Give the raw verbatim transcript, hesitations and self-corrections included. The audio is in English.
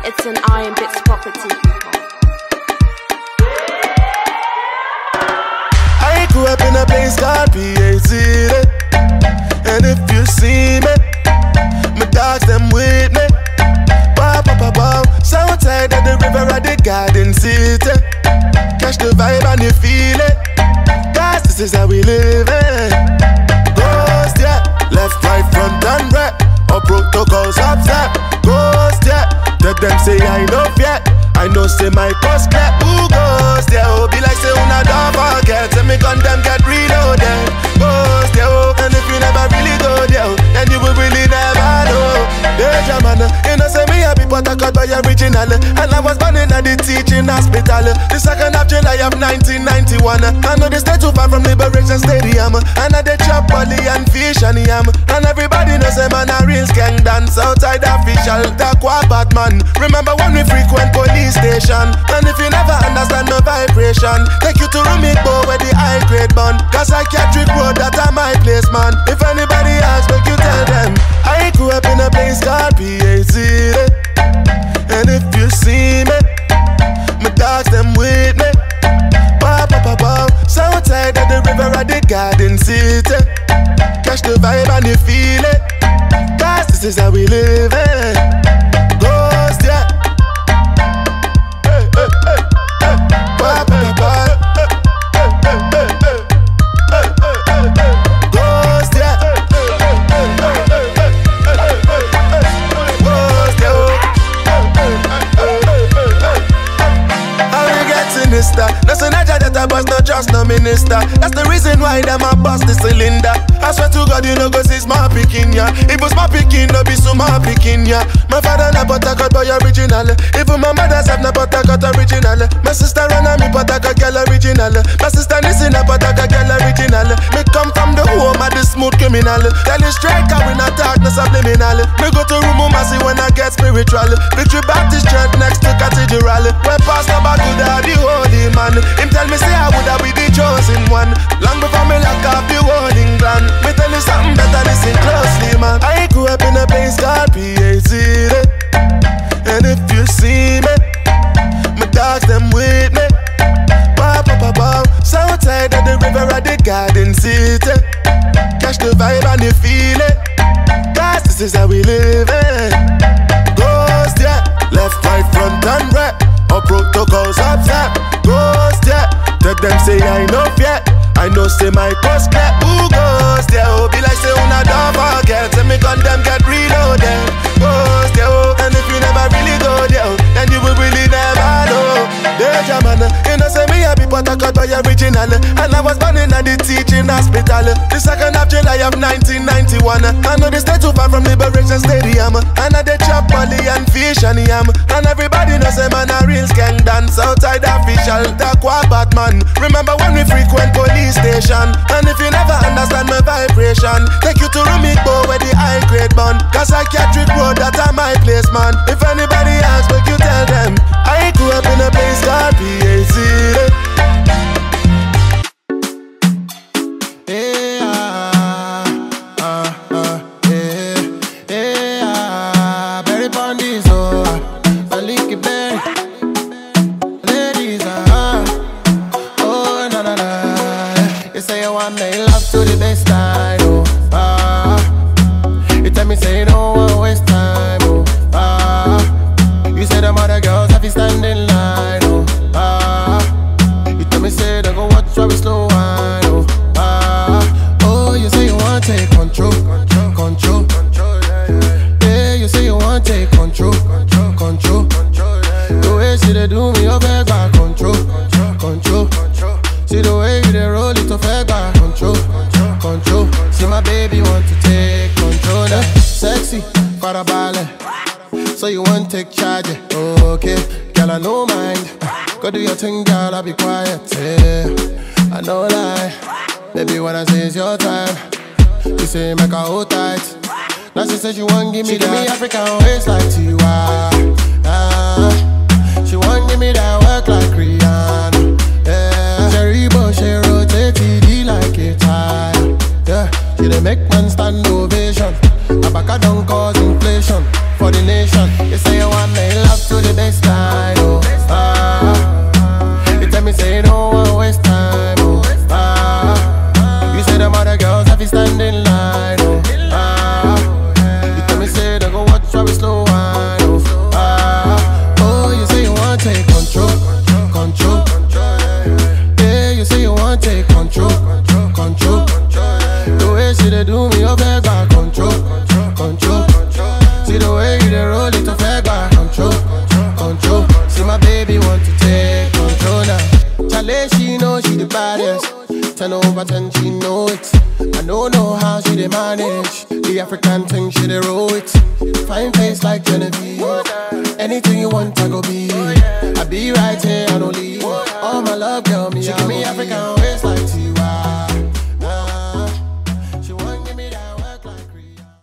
It's an Iron Bits property. I grew up in a place called P A City, and if you see me, my dogs them with me. Wow, wow, wow, wow. Southside of the river at the Garden City. Catch the vibe and you feel it, cause this is how we live it. Ghost, yeah, left, right, front and right. Or protocols upset. Ghost, yeah, tell them say I know yet. I know say my cost clear. Who ghost, yeah, oh, be like say una don't forget. Say me gun them get reloaded. Ghost, yeah, oh, and if you never really go there, oh, then you will really never know. Deja man, you know say me happy but I got by original. And I was born in the teaching hospital. The second of July of nineteen ninety-one. I know they stay too far from Liberation Stadium. And I they chop poly and fish and yam. And everybody knows say man a real skank dance outside official. That qua bad man. Remember when we frequent police station. And if you never understand the vibration, take you to Rumikbo where the high grade bun. Cause psychiatric road that are my place man. If anybody asks, make you tell them I grew up in a place called P A City. And if you see me, my dogs them with me. Wow, wow, wow, wow. Southside of the river at the Garden City. Catch the vibe and you feel it, cause this is how we live it. Ghost, yeah. Hey, hey, hey, hey. Wow, wow, wow. Hey, hey, hey, hey. Hey, hey, hey, hey. Ghost, yeah. Hey, hey, hey, hey, hey, hey, hey, hey, hey. Ghost, yeah. Hey, hey, hey, hey, hey, hey. How we get sinister? No Naja that I bust, not just no minister. That's the reason why them a bust the cylinder. I swear to God, you know, cause it's my picking, yeah. If it's my picking, no be so my picking, yeah. My father na but I got boy original. Even my mother's have na but I got original. My sister run on me but I got girl original. My sister listen up but I got girl original. Me come from the home of the smooth criminal. Tell you straight, I will not talk, no subliminal. Me go to room, I see when I get spiritual. Victory Baptist Church next to Cathedral. When Pastor Baguda, the holy man, him tell me say I would have be the chosen one. Long before me lock up the whole England. Me tell you something better, listen closely, man. I grew up in a place called P A City. And if you see me, my dogs them with me. Wow, wow, wow, wow. Southside of the river at the Garden City. Catch the vibe and you feel it, cause this is how we live it. Ghost, yeah, left, right, front and right. Or protocols upset. Ghost, yeah, tell them say I know yet. I know say my cost clear. Who ghost, yeah, oh, be like say una don't forget. Say me gun them get reloaded. Ghost, yeah, oh, and if you never really go there, oh, then you will really never know. Deja man, you know say me happy but I got by original. And I was born in the teaching hospital. The second of July of nineteen ninety-one. I know they stay too far from Liberation Stadium. And I they chop poly and fish and yam. And everybody knows say man a real skank dance outside official. That qua bad man. Remember when we frequent police station. And if you never understand my vibration, take you to Rumikbo where the high grade bun. Cause psychiatric road that are my place man. If anybody asks, make you tell them I grew up in a place called P A City. Hey, ah, ah, ah, hey, hey, ah, berry pondies, oh, I lick it berry. Ladies, ah, oh, na na na. You say you want me love to the best time, oh, ah. You tell me say you don't want waste time, oh, ah. You say them other girls have to stand in line, oh, ah. You tell me say they go watch where we slow wine, oh, ah. Oh, you say you want take control, control, control, control, yeah. You say you want take control, control, control, control, yeah. The way she they do me, you beg back control, control, control. See the way you they roll it, you beg back control, control. See my baby want to take control, yeah. Sexy, para ballet. So you want take charge, yeah. Okay, girl I no mind. Go do your thing, girl, I'll be quiet, yeah. I no lie, baby when I say it's your time, you say make her hold tight. Now she says she want give me she that. Give me African waist like Tiwa, ah. She want give me that work like Rihanna, yeah. Cherry bush, she rotate T D like a tire, yeah. She dey make man stand ovation. Abaka don't cause inflation for the nation. You say you want me love to the over ten, she know it. I don't know how she dey manage the African thing, she dey roll it. Fine face like Genevieve. Anything you want, I go be. I be right here, I don't leave. All my love, girl, me, she give me African.